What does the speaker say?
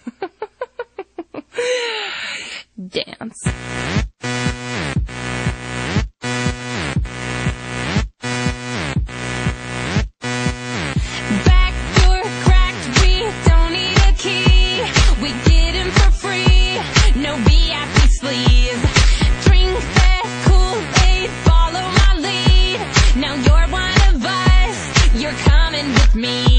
Dance. Back door cracked, we don't need a key. We get in for free, no VIP sleeve. Drink that Kool-Aid, follow my lead. Now you're one of us, you're coming with me.